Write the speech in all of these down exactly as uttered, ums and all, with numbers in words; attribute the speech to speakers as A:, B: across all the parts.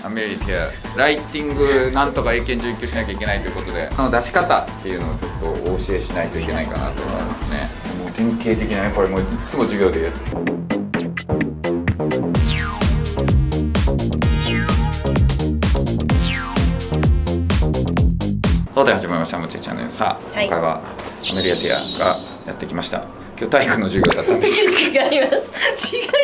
A: アメリティアライティングなんとか英検準一級しなきゃいけないということで、その出し方っていうのをちょっとお教えしないといけないかなと思いますね。もう典型的なね、これもういつも授業で言うやつです。そうで始まりました、もちチャンネル。さあ、はい、今回はアメリティアがやってきました。今日体育の授業だったんです
B: 違います違い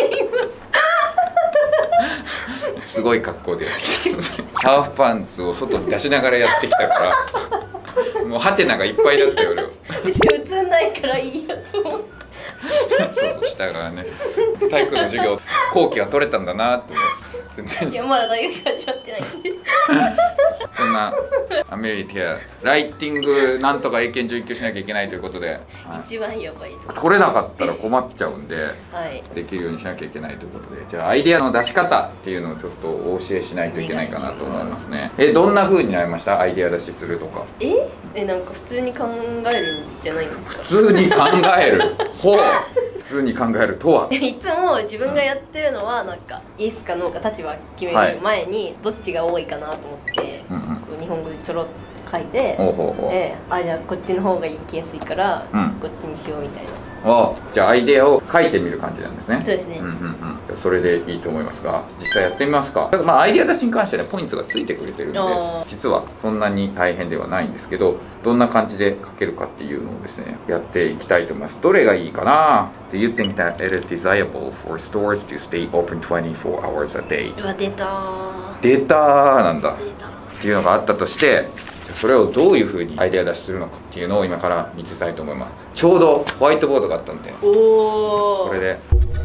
B: ます
A: すごい格好でやってきたんです。ハーフパンツを外に出しながらやってきたからもうハテナがいっぱいだったよ俺は。
B: 映んないからいいやと思って
A: そう下がね、体育の授業後期は取れたんだなって思います。全然
B: いやまだ大学始まってないんで
A: そんなアメリティアライティングなんとか英検準一級しなきゃいけないということで、
B: はい、一番やばい
A: 取れなかったら困っちゃうんで、
B: はい、
A: できるようにしなきゃいけないということで、じゃあアイデアの出し方っていうのをちょっとお教えしないといけないかなと思いますね。えどんな風になりました？アイデア出しするとか。
B: ええなんか普通に考えるんじゃないんですか？
A: 普通に考えるほう普通に考えるとはい
B: つも自分がやってるのはなんかイエスかノーか立場決める前にどっちが多いかなと思って、はい、こう日本語でちょろっと書いて、
A: ほうほうほう、
B: えー、あじゃあこっちの方が行きやすいから、うん、こっちにしようみたいな。
A: あじゃあアイデアを書いてみる感じなんですね。
B: そうですね。
A: うんうんうん。じゃあそれでいいと思いますが、実際やってみますか。まあアイデア出しに関してはねポイントがついてくれてるんで、実はそんなに大変ではないんですけど、どんな感じで書けるかっていうのをですねやっていきたいと思います。どれがいいかな。Do you think that it is desirable for stores to stay open twenty-four hours a day?
B: うわ出たー。
A: 出たーなんだ。っていうのがあったとして。それをどういうふうにアイデア出しするのかっていうのを今から見せたいと思います。ちょうどホワイトボードがあったんで、
B: お
A: これで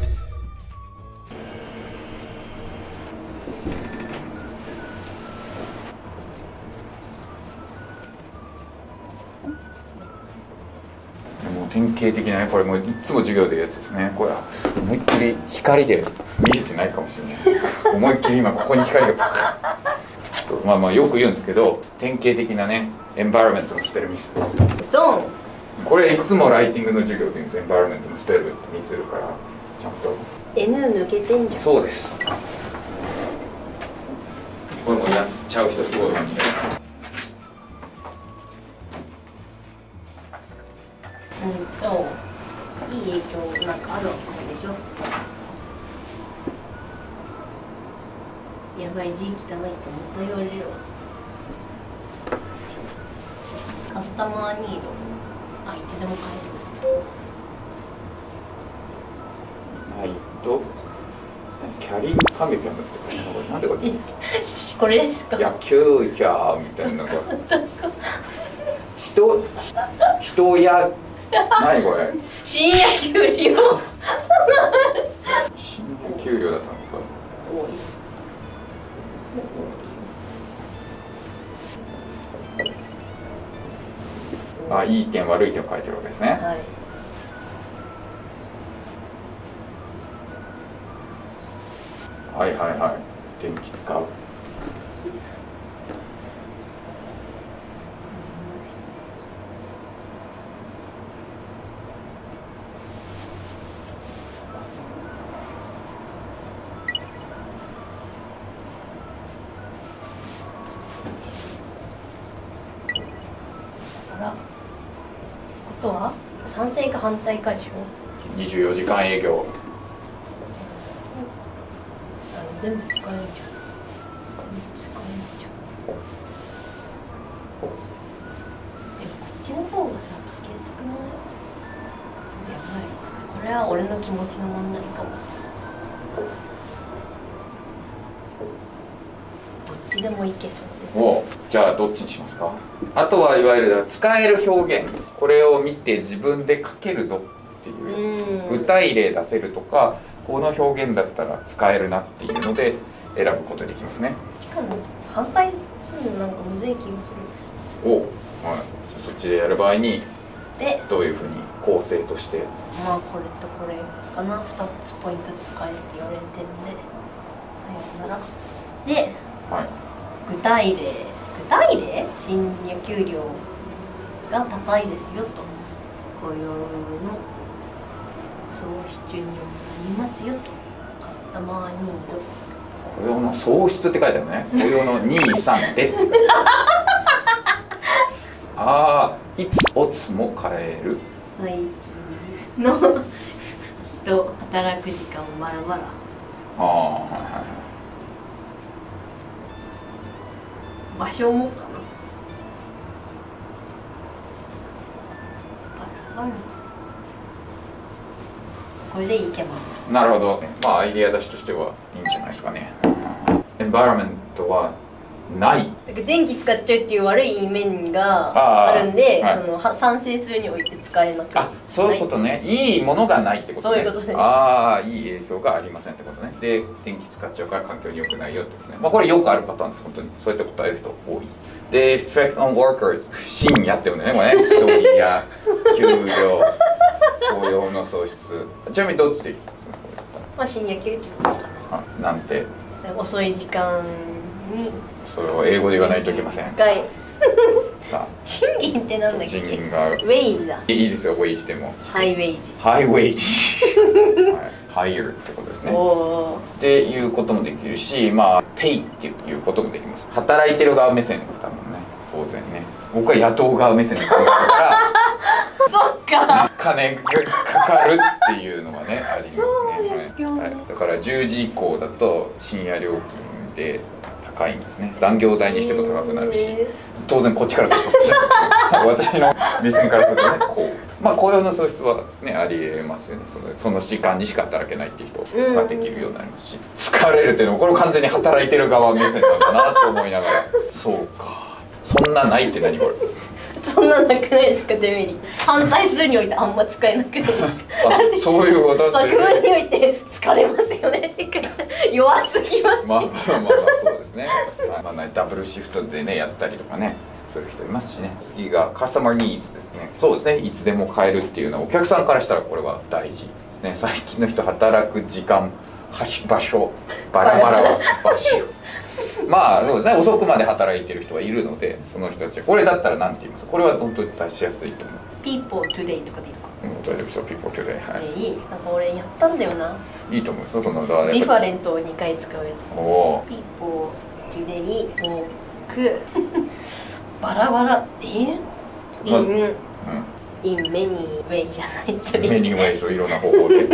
A: もう典型的なね、これもういつも授業で言うやつですね。これは思いっきり光で見えてないかもしれない思いっきり今ここに光がそうまあまあよく言うんですけど、典型的なねエンバイロメントのスペルミスです。
B: そう
A: これいつもライティングの授業で言うんです。エンバイロメントのスペルミスするからちゃんと
B: N 抜けてんじゃん。
A: そうです。これもやっちゃう人すごい感じで、
B: うんといい影響なんかあるわけでしょ。やばい字汚いってまた言われるわ。カスタマーニードあいつでも変える。
A: はいとキャリーカメキャムって書いてある。なんでこれ
B: これですか。
A: 野球キャーみたいな人人や何これ
B: 新野球寮
A: 新野球寮だったのか。
B: 多い。
A: あ、いい点悪い点を書いてるわけですね。
B: はい、
A: はいはいはい。電気使う。
B: ことは賛成か反対かでしょ。
A: にじゅうよじかん営業。
B: あの全部使えるじゃん。全部使えるじゃん。でもこっちの方がさ書きやすくない？やばい。これは俺の気持ちの問題かも。どっちでもいけそうで。
A: おじゃあどっちにしますか。あとはいわゆる使える表現、これを見て自分で書けるぞっていうやつですね。具体例出せるとか、この表現だったら使えるなっていうので選ぶことできますね。
B: しかも反対するのなんかむずい気がする。
A: お、はい、そっちでやる場合に
B: で
A: どういうふうに構成として。
B: まあこれとこれかな、ふたつポイント使えって言われてんで、さようならで、
A: はい、
B: 具体例具体例新野球料が高いですよと、雇用の創出にもなりますよと、カスタマーニード
A: 雇用の創出って書いてあるね。雇用のにさんでって書いてある。ああ、いつおつも変える
B: 最近の人働く時間バラバラ。
A: ああ、はいはいはい。
B: 場所もかな。バラバラ。これでいけます。
A: なるほど。まあアイディア出しとしてはいいんじゃないですかね。エンバイロメントはない。
B: だから電気使っちゃうっていう悪い面があるんで、
A: はい、
B: そのは賛成するにおいて使えなくな
A: い。あ、そういうことね。いいものがないってことね。
B: そういうことね。
A: ああ、いい影響がありませんってことね。で、電気使っちゃうから環境に良くないよってことね。まあこれよくあるパターンです。本当にそういった答える人多い。で、effect on workers 深夜ってことね。これね。人手や給料、雇用の創出。ちなみにどっちでいきますか？これだったら。
B: まあ深夜休憩かな。
A: あ、なんて。
B: 遅い時間に。
A: それを英語で言わないといけません。
B: はい。
A: さあ、
B: 賃金ってなんだっけ？
A: 賃金が
B: ウェイジだ。
A: いいですよ、ウェイジでも。
B: ハイウェイジ。
A: ハイウェイジ。はい、higher ってことですね。
B: おー。
A: っていうこともできるし、まあ pay っていうこともできます。働いてる側目線だもんね、当然ね。僕は雇う側目線で考えたから
B: そっか。
A: 金がかかるっていうのはねありますね。
B: そうですよね。
A: はい、だからじゅうじ以降だと深夜料金で高いんですね。残業代にしても高くなるし、当然こっちからするとこっちなんですけど私の目線からするとね、こうまあ雇用の創出はねありえますよね。そのその時間にしか働けないっていう人ができるようになりますし、疲れるっていうのもこれ完全に働いてる側目線なんだなと思いながらそうか、そんなないって何これ
B: そんななくないですか？デメリット反対するにおいてあんま使えなくないですか？
A: あ、そういうことだって
B: 作文において疲れますよねって書いて弱すぎます、ね、
A: まあまあまあまあそうですね、まあ、ダブルシフトでねやったりとかねする人いますしね。次がカスタマーニーズですね。そうですね、いつでも買えるっていうのはお客さんからしたらこれは大事ですね。最近の人働く時間、場所、バラバラは場所まあそうですね、遅くまで働いてる人はいるので、その人たちはこれだったら何て言います？これは本当に出しやすいと思う。
B: People today とかでいいのか。
A: うん、大丈夫ですよ、 People today。 はい、
B: いい。なんか俺やったんだよな。
A: いいと思うんですよ、その
B: ディファレントをにかい使うやつ。
A: おお
B: People today 多くバラバラえ in、
A: ま、うん、
B: in many way じゃないそれ
A: many ways をいろんな方法で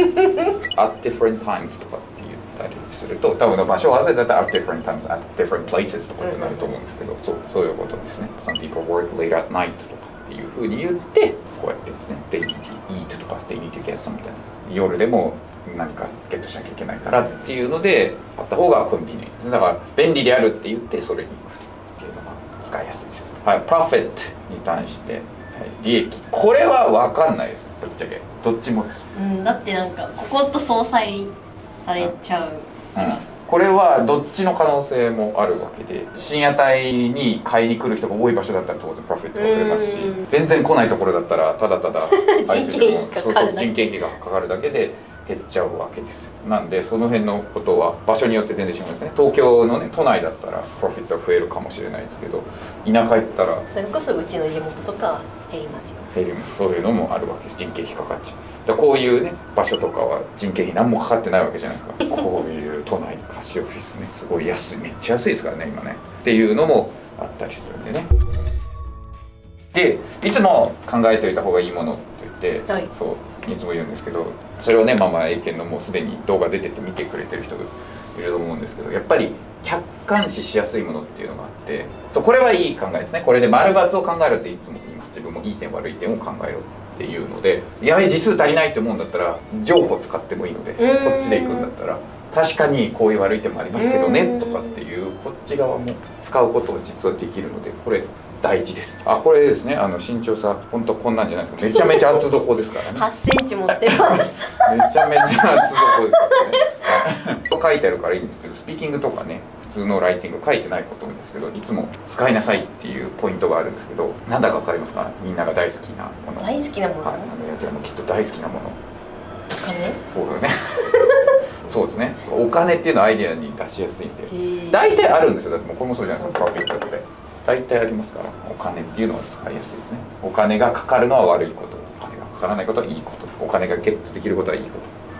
A: at different times とかって言ったりすると、多分場所を忘れたら at different times at different places とかってなると思うんですけど、そう、そういうことですね。 Some people work late at night とかっていうふうに言ってこうやってですね They need to eat とか They need to get some みたいな、夜でも何かゲットしなきゃいけないからっていうのであった方がコンビニだから便利であるって言ってそれに行くっていうのが使いやすいです。はい、プロフィットに対して、はい、利益、これは分かんないです、ぶっちゃけどっちもです。
B: うん、だってなんかここと相殺されちゃうから、うんうん、
A: これはどっちの可能性もあるわけで、深夜帯に買いに来る人が多い場所だったら当然プロフィットが増えますし、全然来ないところだったらただただ
B: 人件費かかるだけ、
A: 人件費がかかるだけで減っちゃうわけですよ。なんでその辺のことは場所によって全然違いますね。東京のね都内だったらプロフィットは増えるかもしれないですけど、田舎行ったら
B: それこそうちの地元とか減りますよ。
A: 減ります。そういうのもあるわけです。人件費かかっちゃう。だこういうね場所とかは人件費何もかかってないわけじゃないですかこういう都内貸しオフィスね、すごい安い、めっちゃ安いですからね今ねっていうのもあったりするんでね。でいつも考えておいた方がいいものって言って、はい、そういつも言うんですけど、それをねまあまあ英検のもうすでに動画出てて見てくれてる人がいると思うんですけど、やっぱり客観視しやすいものっていうのがあって、そうこれはいい考えですね。これで丸×を考えるっていつも言います。自分もいい点悪い点を考えろっていうので、やべ字数足りないって思うんだったら情報使ってもいいので、こっちで行くんだったら確かにこういう悪い点もありますけどねとかっていうこっち側も使うことが実はできるので、これ大事です。あ、これですね、あの身長差本当こんなんじゃないですか。めちゃめちゃ厚底ですからね。
B: はちセンチ持ってます
A: めちゃめちゃ厚底ですからねと書いてあるからいいんですけど、スピーキングとかね普通のライティング書いてないこと多いんですけど、いつも使いなさいっていうポイントがあるんですけど、なんだか分かりますか？みんなが大好きなもの。
B: 大好きなもの、
A: はい、あのやつらもきっと大好きなもの。
B: お金？
A: そうだよねそうですね、お金っていうのはアイデアに出しやすいんで大体あるんですよ。だってもうこれもそうじゃないですか、プロフィットで大体ありますから、お金っていうのは使いやすいですね。お金がかかるのは悪いこと、お金がかからないことはいいこと、お金がゲットできることはいいこと、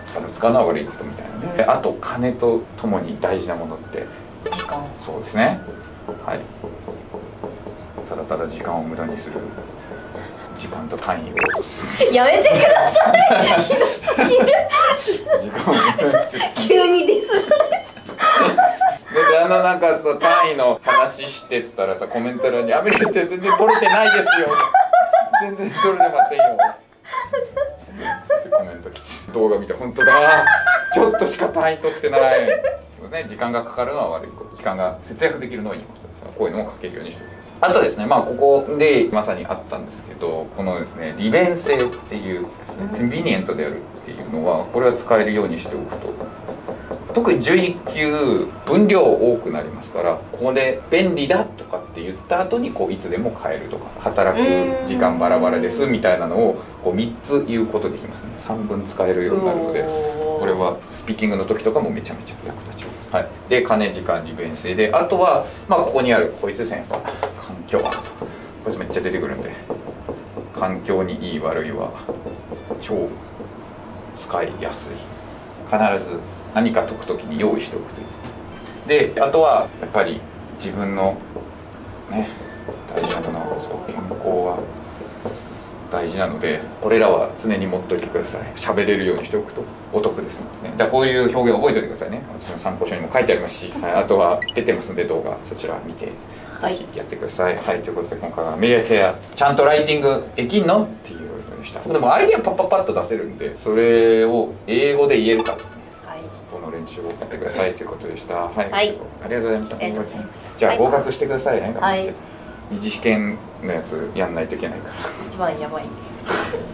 A: あの使うのは悪いことみたいなね、うん、あと金とともに大事なものって
B: 時間。
A: そうですね、はい、ただただ時間を無駄にする、時間と単位を落とす
B: やめてくださいひどすぎる
A: 時間を無駄にする
B: 急にディスる
A: であのなんかさ単位の話してっつったらさコメント欄に「アメリカって全然取れてないですよ」全然取れてませんよってコメント来て、動画見て本当だちょっとしか単位取ってない、ね、時間がかかるのは悪いこと、時間が節約できるのはいいことですから、こういうのも書けるようにしておきます。あとですね、まあここでまさにあったんですけど、このですね利便性っていうですね、コンビニエントであるっていうのは、これは使えるようにしておくと、特にじゅういっ級分量多くなりますから、ここで便利だとかって言った後にこういつでも買えるとか、働く時間バラバラですみたいなのをこうみっつ言うことできますね。さんぶん使えるようになるので、これはスピーキングの時とかもめちゃめちゃ役立ちます。はい、で金時間利便性で、あとはまあここにあるこいつですね、やっぱ環境、こいつめっちゃ出てくるんで、環境にいい悪いは超使いやすい、必ず何か解くときに用意しておくといいですね。であとはやっぱり自分のね大事なもの、そう健康は大事なので、これらは常に持っておいてください。喋れるようにしておくとお得ですのでね。だからこういう表現を覚えておいてくださいね。私の参考書にも書いてありますし、はい、あとは出てますんで動画、そちら見てぜひやってください。はい、はい、ということで今回はメディアケアちゃんとライティングできんのっていうのでした。でもアイデアパッパッパッと出せるんで、それを英語で言えるかですね。この練習をやってくださいということでした。はい、はい、ありがとうございました。じゃあ合格してくださいね。はい、二次試験のやつやんないといけないから。
B: 一番やばい。